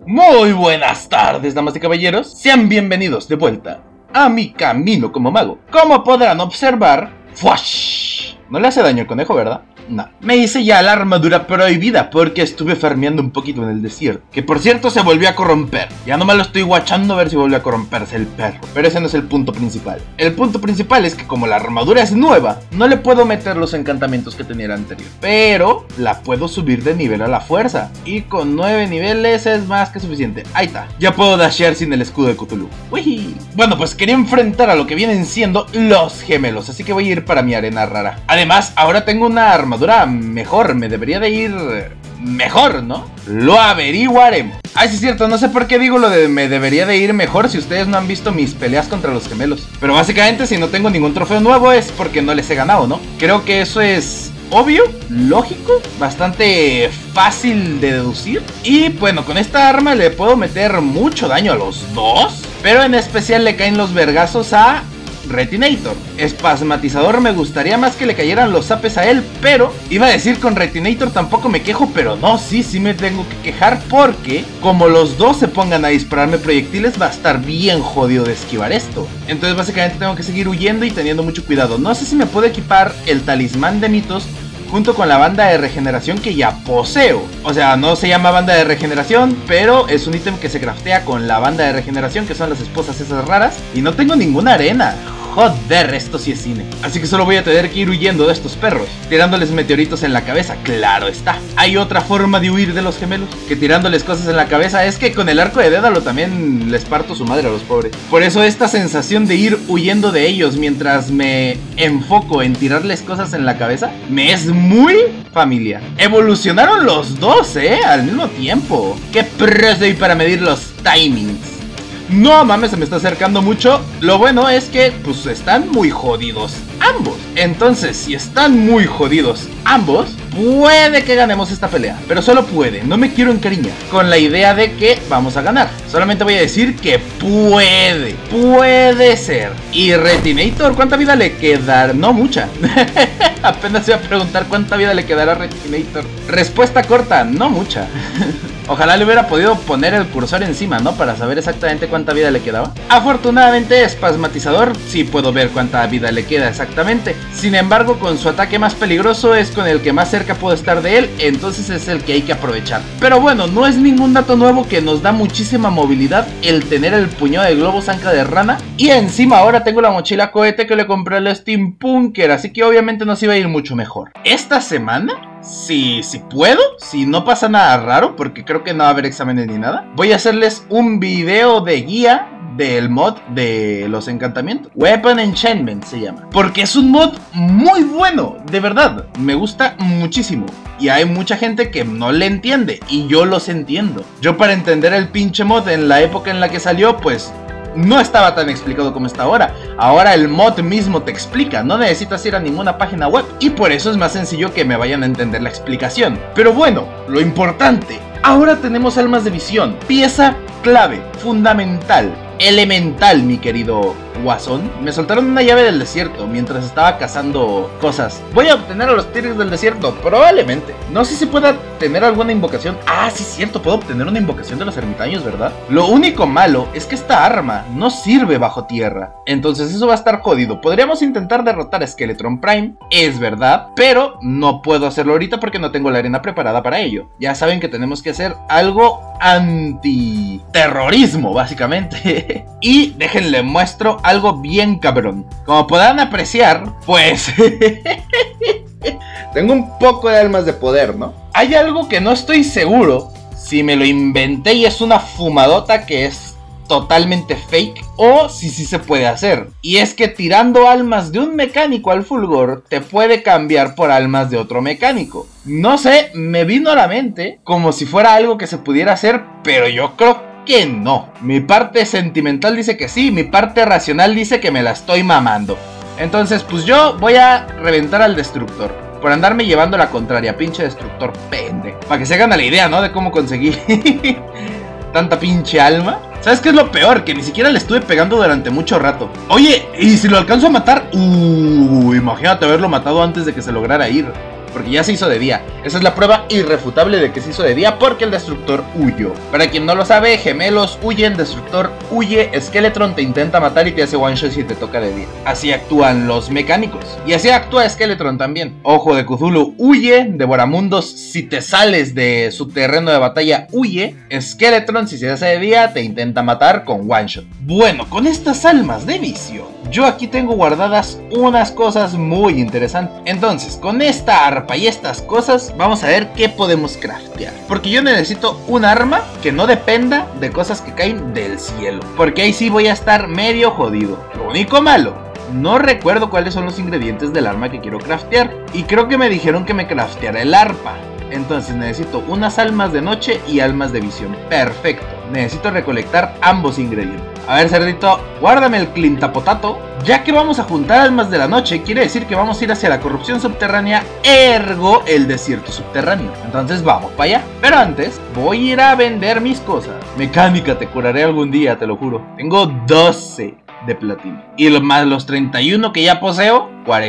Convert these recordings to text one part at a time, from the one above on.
Muy buenas tardes, damas y caballeros. Sean bienvenidos de vuelta a mi camino como mago. Como podrán observar, ¡fuash! No le hace daño el conejo, ¿verdad? No. Me hice ya la armadura prohibida porque estuve farmeando un poquito en el desierto. Que por cierto se volvió a corromper. Ya no me lo estoy guachando a ver si vuelve a corromperse el perro. Pero ese no es el punto principal. El punto principal es que como la armadura es nueva, no le puedo meter los encantamientos que tenía la anterior. Pero la puedo subir de nivel a la fuerza. Y con 9 niveles es más que suficiente. Ahí está. Ya puedo dashear sin el escudo de Cthulhu. ¡Uy! Bueno, pues quería enfrentar a lo que vienen siendo los gemelos. Así que voy a ir para mi arena rara. Además, ahora tengo una armadura mejor, me debería de ir mejor, ¿no? Lo averiguaremos. Ah, sí es cierto, no sé por qué digo lo de me debería de ir mejor si ustedes no han visto mis peleas contra los gemelos. Pero básicamente si no tengo ningún trofeo nuevo es porque no les he ganado, ¿no? Creo que eso es obvio, lógico, bastante fácil de deducir. Y bueno, con esta arma le puedo meter mucho daño a los dos, pero en especial le caen los vergazos a Retinator. Espasmatizador me gustaría más que le cayeran los zapes a él, pero iba a decir con Retinator tampoco me quejo, pero no, sí me tengo que quejar porque como los dos se pongan a dispararme proyectiles va a estar bien jodido de esquivar esto. Entonces básicamente tengo que seguir huyendo y teniendo mucho cuidado. No sé si me puedo equipar el talismán de mitos junto con la banda de regeneración que ya poseo. O sea, no se llama banda de regeneración, pero es un ítem que se craftea con la banda de regeneración, que son las esposas esas raras. Y no tengo ninguna arena. Joder, esto sí es cine. Así que solo voy a tener que ir huyendo de estos perros, tirándoles meteoritos en la cabeza, claro está. Hay otra forma de huir de los gemelos que tirándoles cosas en la cabeza. Es que con el arco de Dédalo también les parto su madre a los pobres. Por eso esta sensación de ir huyendo de ellos mientras me enfoco en tirarles cosas en la cabeza me es muy familiar. Evolucionaron los dos, al mismo tiempo. Qué pro soy para medir los timings. No mames, se me está acercando mucho. Lo bueno es que, pues, están muy jodidos ambos. Entonces, si están muy jodidos ambos, puede que ganemos esta pelea. Pero solo puede, no me quiero encariñar con la idea de que vamos a ganar. Solamente voy a decir que puede ser. Y Retinator, ¿cuánta vida le quedará? No mucha. Apenas iba a preguntar cuánta vida le quedará a Retinator. Respuesta corta, no mucha. Ojalá le hubiera podido poner el cursor encima, ¿no? Para saber exactamente cuánta vida le quedaba. Afortunadamente, Espasmatizador sí puedo ver cuánta vida le queda exactamente. Sin embargo, con su ataque más peligroso es con el que más cerca puedo estar de él, entonces es el que hay que aprovechar. Pero bueno, no es ningún dato nuevo que nos da muchísima movilidad el tener el puñado de globos ancla de rana. Y encima ahora tengo la mochila cohete que le compré al Steampunker, así que obviamente nos iba a ir mucho mejor. Esta semana, si puedo, si no pasa nada raro, porque creo que no va a haber exámenes ni nada, voy a hacerles un video de guía del mod de los encantamientos. Weapon Enchantment se llama, porque es un mod muy bueno, de verdad, me gusta muchísimo. Y hay mucha gente que no le entiende, y yo los entiendo. Yo para entender el pinche mod en la época en la que salió, pues no estaba tan explicado como está ahora. Ahora el mod mismo te explica, no necesitas ir a ninguna página web. Y por eso es más sencillo que me vayan a entender la explicación. Pero bueno, lo importante, ahora tenemos almas de visión. Pieza clave, fundamental, elemental, mi querido Guasón. Me soltaron una llave del desierto mientras estaba cazando cosas. ¿Voy a obtener a los tigres del desierto? Probablemente. No sé si pueda tener alguna invocación. Ah, sí es cierto, puedo obtener una invocación de los ermitaños, ¿verdad? Lo único malo es que esta arma no sirve bajo tierra, entonces eso va a estar jodido. Podríamos intentar derrotar a Skeletron Prime, es verdad, pero no puedo hacerlo ahorita porque no tengo la arena preparada para ello. Ya saben que tenemos que hacer algo antiterrorismo, básicamente. Y déjenle muestro algo bien cabrón. Como podrán apreciar, pues tengo un poco de almas de poder, ¿no? Hay algo que no estoy seguro si me lo inventé y es una fumadota que es totalmente fake, o si sí se puede hacer. Y es que tirando almas de un mecánico al fulgor te puede cambiar por almas de otro mecánico. No sé, me vino a la mente como si fuera algo que se pudiera hacer, pero yo creo que no. Mi parte sentimental dice que sí, mi parte racional dice que me la estoy mamando. Entonces pues yo voy a reventar al destructor por andarme llevando la contraria, pinche destructor pendejo. Para que se hagan la idea, ¿no? De cómo conseguí tanta pinche alma. ¿Sabes qué es lo peor? Que ni siquiera le estuve pegando durante mucho rato. Oye, ¿y si lo alcanzo a matar? Imagínate haberlo matado antes de que se lograra ir. porque ya se hizo de día. Esa es la prueba irrefutable de que se hizo de día porque el destructor huyó. Para quien no lo sabe, gemelos huyen, destructor huye, Skeletron te intenta matar y te hace one shot si te toca de día. Así actúan los mecánicos. Y así actúa Skeletron también. Ojo de Cthulhu huye, Devoramundos si te sales de su terreno de batalla huye, Skeletron si se hace de día te intenta matar con one shot. Bueno, con estas almas de visión, yo aquí tengo guardadas unas cosas muy interesantes. Entonces, con esta arpa y estas cosas, vamos a ver qué podemos craftear. Porque yo necesito un arma que no dependa de cosas que caen del cielo, porque ahí sí voy a estar medio jodido. Lo único malo, no recuerdo cuáles son los ingredientes del arma que quiero craftear, y creo que me dijeron que me crafteara el arpa. Entonces necesito unas almas de noche y almas de visión. Perfecto, necesito recolectar ambos ingredientes. A ver, cerdito, guárdame el clintapotato. Ya que vamos a juntar almas de la noche, quiere decir que vamos a ir hacia la corrupción subterránea, ergo el desierto subterráneo. Entonces vamos para allá. Pero antes, voy a ir a vender mis cosas. Mecánica, te curaré algún día, te lo juro. Tengo 12 de platino. Y más los 31 que ya poseo,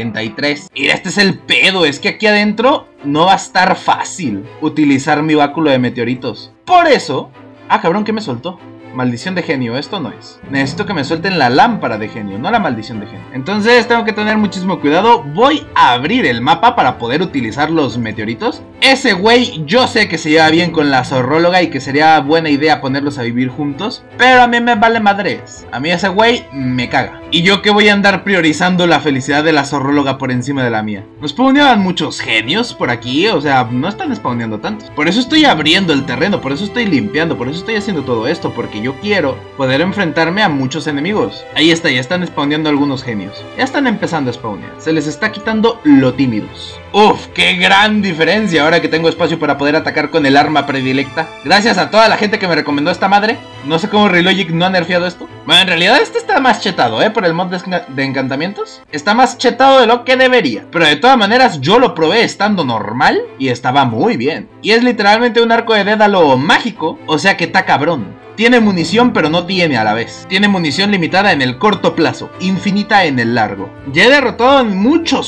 43. Y este es el pedo, es que aquí adentro no va a estar fácil utilizar mi báculo de meteoritos. Por eso... Ah, cabrón, ¿qué me soltó? Maldición de genio, esto no es. Necesito que me suelten la lámpara de genio, no la maldición de genio. Entonces tengo que tener muchísimo cuidado. Voy a abrir el mapa para poder utilizar los meteoritos. Ese güey yo sé que se lleva bien con la zorróloga y que sería buena idea ponerlos a vivir juntos, pero a mí me vale madres. A mí ese güey me caga. Y yo que voy a andar priorizando la felicidad de la zorróloga por encima de la mía. Nos spawneaban muchos genios por aquí, o sea, no están spawneando tantos. Por eso estoy abriendo el terreno, por eso estoy limpiando, por eso estoy haciendo todo esto, porque yo quiero poder enfrentarme a muchos enemigos. Ahí está, ya están spawneando algunos genios. Ya están empezando a spawnear. Se les está quitando lo tímidos. Uf, qué gran diferencia ahora que tengo espacio para poder atacar con el arma predilecta. Gracias a toda la gente que me recomendó esta madre. No sé cómo Relogic no ha nerfeado esto. Bueno, en realidad este está más chetado, por el mod de encantamientos. Está más chetado de lo que debería. Pero de todas maneras yo lo probé estando normal y estaba muy bien. Y es literalmente un arco de Dédalo mágico, o sea que está cabrón. Tiene munición pero no tiene a la vez. Tiene munición limitada en el corto plazo, infinita en el largo. Ya he derrotado a muchos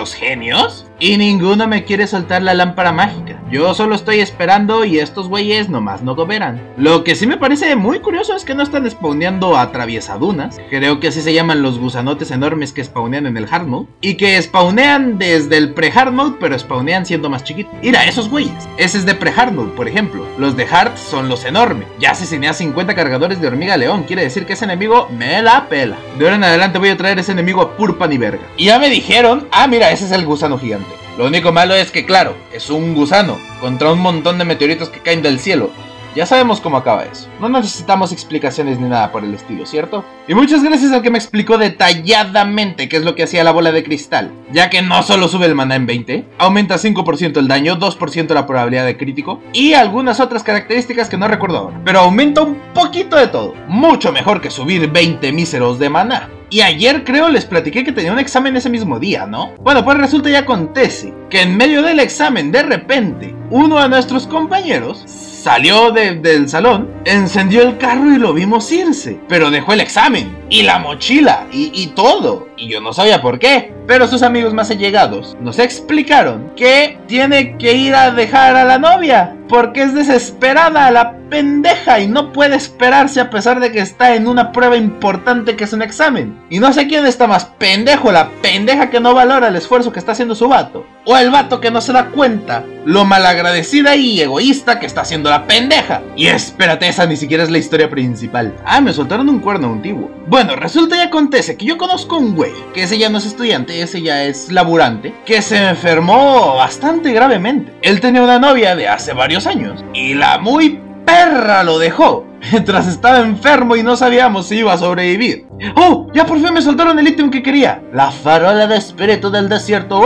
genios y ninguno me quiere soltar la lámpara mágica. Yo solo estoy esperando y estos güeyes nomás no cooperan. Lo que sí me parece muy curioso es que no están spawneando atraviesadunas. Creo que así se llaman los gusanotes enormes que spawnean en el hard mode. Y que spawnean desde el pre-hard mode, pero spawnean siendo más chiquitos. Mira, esos güeyes. Ese es de pre-hard mode, por ejemplo. Los de hard son los enormes. Ya asesiné a 50 cargadores de hormiga león. Quiere decir que ese enemigo me la pela. De ahora en adelante voy a traer ese enemigo a pur pan y verga. Y ya me dijeron, ah mira, ese es el gusano gigante. Lo único malo es que claro, es un gusano contra un montón de meteoritos que caen del cielo. Ya sabemos cómo acaba eso. No necesitamos explicaciones ni nada por el estilo, ¿cierto? Y muchas gracias al que me explicó detalladamente qué es lo que hacía la bola de cristal. Ya que no solo sube el maná en 20, aumenta 5% el daño, 2% la probabilidad de crítico y algunas otras características que no recuerdo ahora. Pero aumenta un poquito de todo. Mucho mejor que subir 20 míseros de maná. Y ayer creo les platiqué que tenía un examen ese mismo día, ¿no? Bueno, pues resulta y acontece que en medio del examen, de repente, uno de nuestros compañeros salió del salón, encendió el carro y lo vimos irse. Pero dejó el examen, y la mochila, y todo. Y yo no sabía por qué. Pero sus amigos más allegados nos explicaron que tiene que ir a dejar a la novia, porque es desesperada la pendeja y no puede esperarse a pesar de que está en una prueba importante que es un examen. Y no sé quién está más pendejo, la pendeja que no valora el esfuerzo que está haciendo su vato, o el vato que no se da cuenta lo malagradecida y egoísta que está haciendo la pendeja. Y espérate, esa ni siquiera es la historia principal. Ah, me soltaron un cuerno antiguo. Bueno, resulta y acontece que yo conozco un güey, que ese ya no es estudiante, ese ya es laburante, que se enfermó bastante gravemente. Él tenía una novia de hace varios años y la muy perra lo dejó mientras estaba enfermo y no sabíamos si iba a sobrevivir. ¡Oh! Ya por fin me soltaron el ítem que quería. La farola de espíritu del desierto.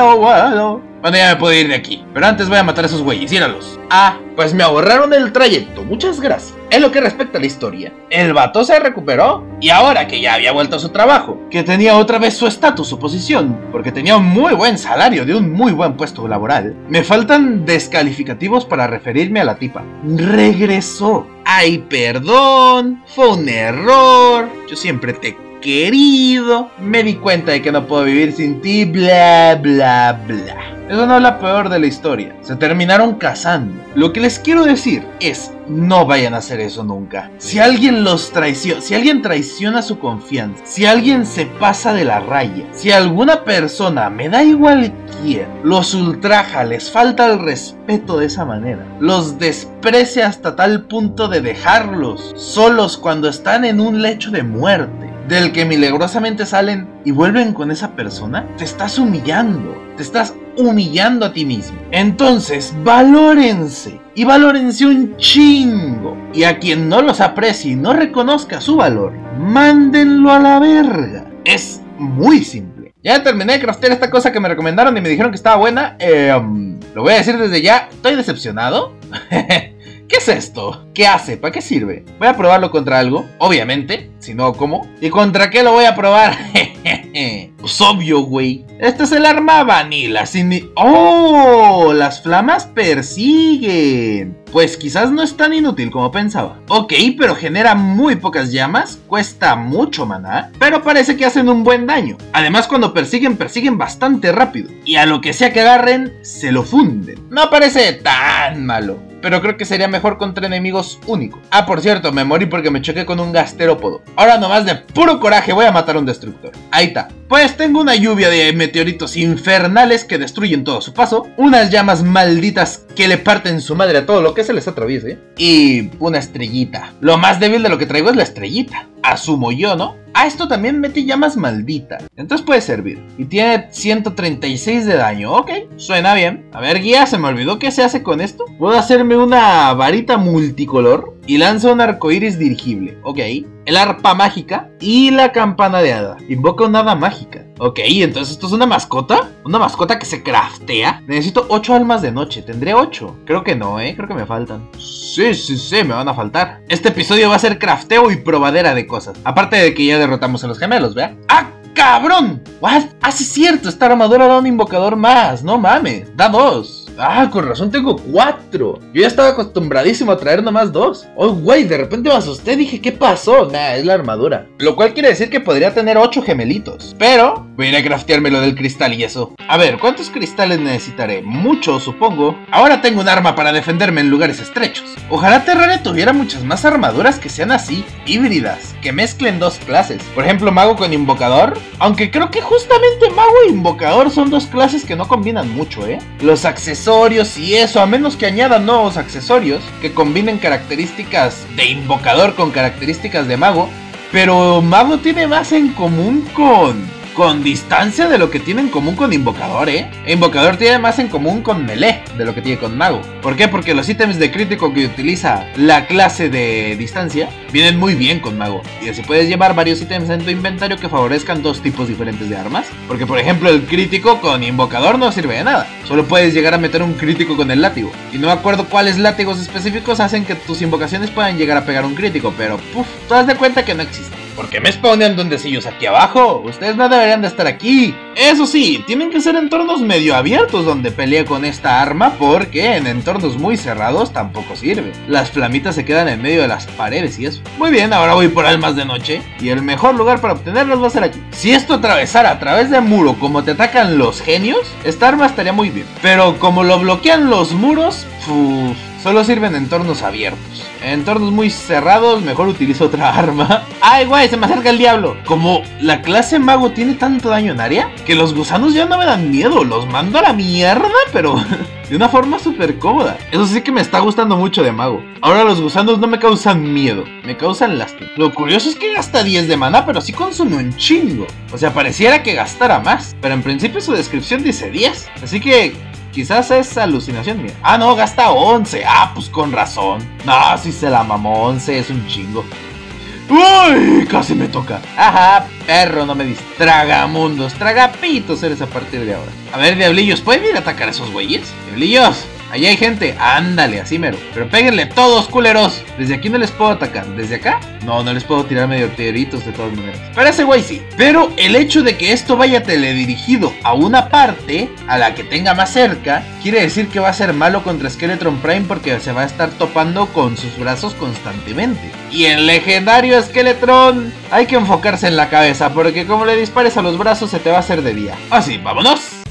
Bueno, ya me puedo ir de aquí, pero antes voy a matar a esos güeyes, íralos. Ah, pues me ahorraron el trayecto, muchas gracias. En lo que respecta a la historia, el vato se recuperó y ahora que ya había vuelto a su trabajo, que tenía otra vez su estatus, su posición, porque tenía un muy buen salario de un muy buen puesto laboral, me faltan descalificativos para referirme a la tipa. Regresó. Ay, perdón, fue un error, yo siempre te querido, me di cuenta de que no puedo vivir sin ti, bla bla bla. Eso no es la peor de la historia. Se terminaron casando. Lo que les quiero decir es, no vayan a hacer eso nunca. Si alguien los traiciona, si alguien traiciona su confianza, si alguien se pasa de la raya, si alguna persona, me da igual quién, los ultraja, les falta el respeto de esa manera, los desprecia hasta tal punto de dejarlos solos cuando están en un lecho de muerte, del que milagrosamente salen y vuelven con esa persona, te estás humillando a ti mismo. Entonces, valórense y valórense un chingo. Y a quien no los aprecie y no reconozca su valor, mándenlo a la verga. Es muy simple. Ya terminé de craftear esta cosa que me recomendaron y me dijeron que estaba buena. Lo voy a decir desde ya, estoy decepcionado. ¿Qué es esto? ¿Qué hace? ¿Para qué sirve? Voy a probarlo contra algo, obviamente. Si no, ¿cómo? ¿Y contra qué lo voy a probar? Pues obvio, güey. Este es el arma vanilla. ¡Oh! Las flamas persiguen. Pues quizás no es tan inútil como pensaba. Ok, pero genera muy pocas llamas. Cuesta mucho maná, pero parece que hacen un buen daño. Además, cuando persiguen bastante rápido. Y a lo que sea que agarren, se lo funden. No parece tan malo, pero creo que sería mejor contra enemigos únicos. Ah, por cierto, me morí porque me choqué con un gasterópodo. Ahora nomás de puro coraje voy a matar a un destructor. Ahí está. Pues tengo una lluvia de meteoritos infernales que destruyen todo su paso, unas llamas malditas que le parten su madre a todo lo que se les atraviese, y una estrellita. Lo más débil de lo que traigo es la estrellita. Asumo yo, ¿no? Ah, esto también mete llamas malditas. Entonces puede servir. Y tiene 136 de daño. Ok, suena bien. A ver, guía, se me olvidó qué se hace con esto. Puedo hacerme una varita multicolor y lanza un arcoíris dirigible. Ok. El arpa mágica y la campana de hada. Invoca una hada mágica. Ok, entonces esto es una mascota. Una mascota que se craftea. Necesito 8 almas de noche. ¿Tendré 8? Creo que no, creo que me faltan. Sí, me van a faltar. Este episodio va a ser crafteo y probadera de cosas. Aparte de que ya derrotamos a los gemelos, ¿vea? ¡Ah, cabrón! ¿What? Ah, sí es cierto, esta armadura da un invocador más. No mames, da 2. Ah, con razón tengo 4. Yo ya estaba acostumbradísimo a traer nomás 2. Oh, güey, de repente me asusté, dije, ¿qué pasó? Nah, es la armadura. Lo cual quiere decir que podría tener 8 gemelitos. Pero voy a ir a craftearme lo del cristal y eso. A ver, ¿cuántos cristales necesitaré? Muchos, supongo. Ahora tengo un arma para defenderme en lugares estrechos. Ojalá Terraria tuviera muchas más armaduras que sean así, híbridas, que mezclen dos clases. Por ejemplo, mago con invocador. Aunque creo que justamente mago e invocador son dos clases que no combinan mucho, Los accesorios y eso, a menos que añadan nuevos accesorios que combinen características de invocador con características de mago. Pero mago tiene más en común con distancia de lo que tiene en común con invocador, Invocador tiene más en común con melee de lo que tiene con mago. ¿Por qué? Porque los ítems de crítico que utiliza la clase de distancia vienen muy bien con mago. Y así puedes llevar varios ítems en tu inventario que favorezcan dos tipos diferentes de armas. Porque por ejemplo el crítico con invocador no sirve de nada. Solo puedes llegar a meter un crítico con el látigo. Y no me acuerdo cuáles látigos específicos hacen que tus invocaciones puedan llegar a pegar un crítico. Pero puf, tú das de cuenta que no existen. ¿Por qué me spawnean duendecillos aquí abajo? Ustedes no deberían de estar aquí. Eso sí, tienen que ser entornos medio abiertos donde pelee con esta arma, porque en entornos muy cerrados tampoco sirve. Las flamitas se quedan en medio de las paredes y eso. Muy bien, ahora voy por almas de noche, y el mejor lugar para obtenerlas va a ser aquí. Si esto atravesara a través de muro como te atacan los genios, esta arma estaría muy bien. Pero como lo bloquean los muros, solo sirven en entornos abiertos. En entornos muy cerrados, mejor utilizo otra arma. ¡Ay, güey! Se me acerca el diablo. Como la clase mago tiene tanto daño en área, que los gusanos ya no me dan miedo. Los mando a la mierda, pero de una forma súper cómoda. Eso sí que me está gustando mucho de mago. Ahora los gusanos no me causan miedo, me causan lástima. Lo curioso es que gasta 10 de maná, pero sí consume un chingo. O sea, pareciera que gastara más, pero en principio su descripción dice 10. Así que quizás es alucinación mía. Ah, no, gasta 11. Ah, pues con razón. No, si se la mamó, 11 es un chingo. ¡Uy! Casi me toca. Ajá, perro, no me distraga, mundos. Tragapitos eres a partir de ahora. A ver, diablillos, ¿pueden ir a atacar a esos güeyes? Diablillos, allá hay gente. Ándale, así mero. Pero péguenle todos, culeros. Desde aquí no les puedo atacar. ¿Desde acá? No, no les puedo tirar meteoritos de todas maneras. Para ese güey sí. Pero el hecho de que esto vaya teledirigido a una parte, a la que tenga más cerca, quiere decir que va a ser malo contra Skeletron Prime, porque se va a estar topando con sus brazos constantemente. Y en legendario Skeletron hay que enfocarse en la cabeza, porque como le dispares a los brazos se te va a hacer de día. Así, vámonos.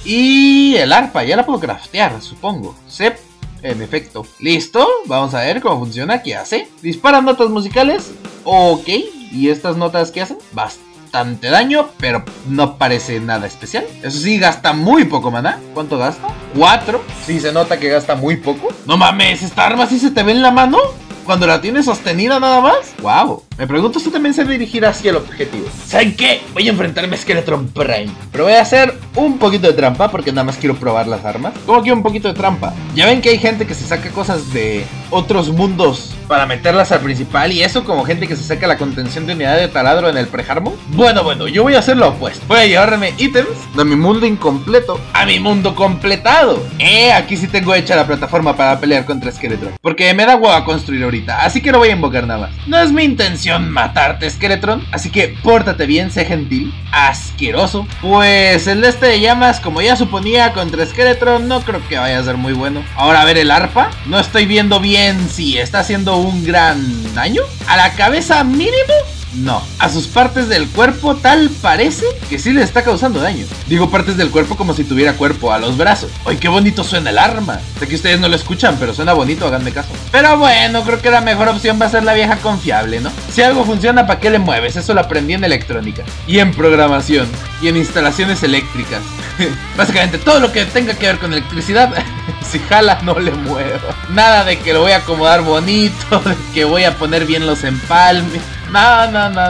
Y el arpa, ya la puedo craftear, supongo. Sep, en efecto. Listo, vamos a ver cómo funciona, qué hace. Disparan notas musicales, ok. ¿Y estas notas qué hacen? Bastante daño, pero no parece nada especial. Eso sí, gasta muy poco maná. ¿Cuánto gasta? 4. Sí, se nota que gasta muy poco. No mames, ¿esta arma sí se te ve en la mano? Cuando la tienes sostenida nada más. Wow. Me pregunto si también se dirigirá hacia el objetivo. ¿Saben qué? Voy a enfrentarme a Skeletron Prime. Pero voy a hacer un poquito de trampa porque nada más quiero probar las armas. ¿Cómo que un poquito de trampa? Ya ven que hay gente que se saca cosas de otros mundos para meterlas al principal. Y eso como gente que se saca la contención de unidad de taladro en el pre-harmon. Bueno, yo voy a hacer lo opuesto. Voy a llevarme ítems de mi mundo incompleto a mi mundo completado. Aquí sí tengo hecha la plataforma para pelear contra Skeletron. Porque me da hueva construir ahorita, así que no voy a invocar nada más. No es mi intención matarte, Skeletron, así que pórtate bien, sé gentil. Asqueroso. Pues el de este de llamas, como ya suponía, contra Skeletron no creo que vaya a ser muy bueno. Ahora a ver el arpa. No estoy viendo bien si está haciendo un gran daño. A la cabeza mínimo. No, a sus partes del cuerpo tal parece que sí le está causando daño. Digo partes del cuerpo como si tuviera cuerpo, a los brazos. ¡Ay, qué bonito suena el arma! Sé que ustedes no lo escuchan, pero suena bonito, háganme caso. Pero bueno, creo que la mejor opción va a ser la vieja confiable, ¿no? Si algo funciona, ¿para qué le mueves? Eso lo aprendí en electrónica. Y en programación. Y en instalaciones eléctricas. Básicamente todo lo que tenga que ver con electricidad. Si jala, no le muevo. Nada de que lo voy a acomodar bonito, de que voy a poner bien los empalmes. No.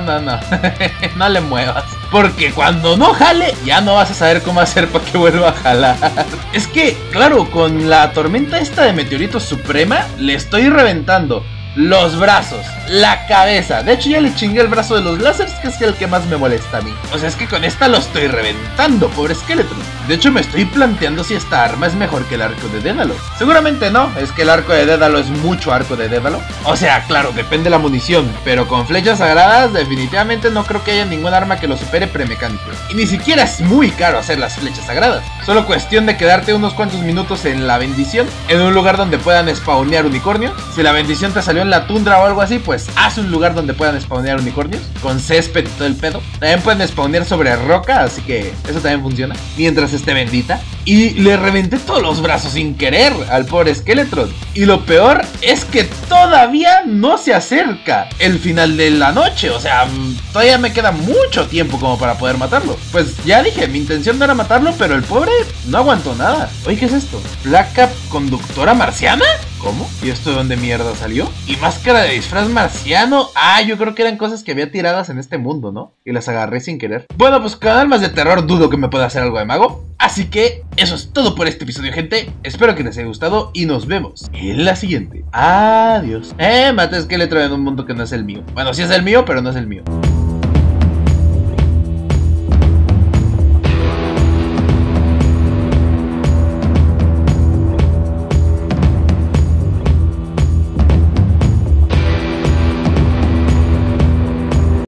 No le muevas. Porque cuando no jale, ya no vas a saber cómo hacer para que vuelva a jalar. Es que, claro, con la tormenta esta de meteoritos suprema, le estoy reventando los brazos, la cabeza. De hecho ya le chingué el brazo de los láseres, que es el que más me molesta a mí. O sea, es que con esta lo estoy reventando, pobre Skeletron. De hecho me estoy planteando si esta arma es mejor que el arco de Dédalo. Seguramente no, es que el arco de Dédalo es mucho arco de Dédalo. O sea, claro, depende de la munición, pero con flechas sagradas definitivamente no creo que haya ningún arma que lo supere premecánico. Y ni siquiera es muy caro hacer las flechas sagradas. Solo cuestión de quedarte unos cuantos minutos en la bendición, en un lugar donde puedan spawnear unicornios. Si la bendición te salió en la tundra o algo así, pues haz un lugar donde puedan spawnear unicornios, con césped y todo el pedo. También pueden spawnear sobre roca, así que eso también funciona, mientras esté bendita. Y le reventé todos los brazos sin querer al pobre Skeletron. Y lo peor es que todavía no se acerca el final de la noche. O sea, todavía me queda mucho tiempo como para poder matarlo. Pues ya dije, mi intención no era matarlo, pero el pobre no aguantó nada. Oye, ¿qué es esto? ¿Placa conductora marciana? ¿Cómo? ¿Y esto de dónde mierda salió? ¿Y máscara de disfraz marciano? Ah, yo creo que eran cosas que había tiradas en este mundo, ¿no? Y las agarré sin querer. Bueno, pues con almas de terror dudo que me pueda hacer algo de mago. Así que eso es todo por este episodio, gente. Espero que les haya gustado y nos vemos en la siguiente. Adiós. Maté a Skeletron en un mundo que no es el mío. Bueno, sí es el mío, pero no es el mío.